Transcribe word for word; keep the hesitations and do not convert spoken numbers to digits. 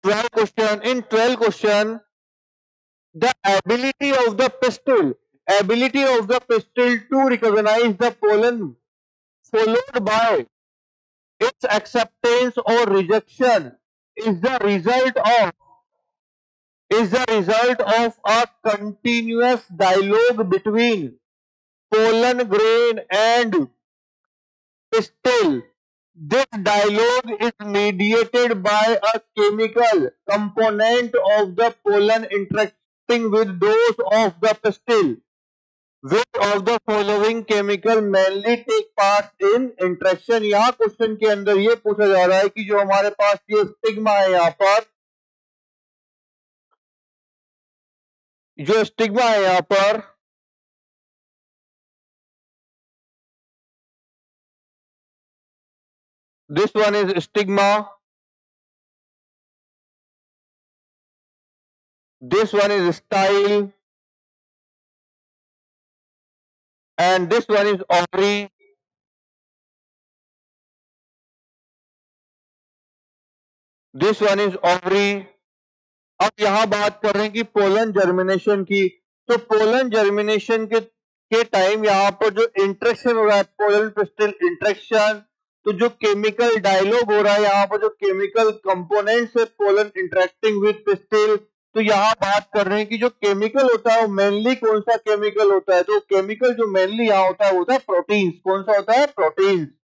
twelve question. In twelve question, the ability of the pistil, ability of the pistil to recognize the pollen followed by its acceptance or rejection is the result of is the result of a continuous dialogue between pollen grain and pistil. This dialogue is mediated by a chemical component of the pollen interacting with those of the pistil. Which of the following chemical mainly take part in interaction? यहाँ question के अंदर ये पूछा जा रहा है कि जो हमारे पास ये स्टिग्मा है, यहाँ पर जो स्टिग्मा है यहाँ पर this one is stigma, this one is style, and this one is ovary. This one is ovary. अब यहाँ बात कर रहे हैं कि पोलन जर्मिनेशन की, तो पोलन जर्मिनेशन के के टाइम यहाँ पर जो इंटरेक्शन हो रहा है पोलन पिस्टिल इंटरेक्शन, तो जो केमिकल डायलॉग हो रहा है यहाँ पर जो केमिकल कंपोनेंट्स है पोलन इंटरेक्टिंग विद पिस्टिल, तो यहाँ बात कर रहे हैं कि जो केमिकल होता है वो मेनली कौन सा केमिकल होता है, तो केमिकल जो मेनली यहाँ होता है वो होता है प्रोटीन्स. कौन सा होता है? प्रोटीन्स.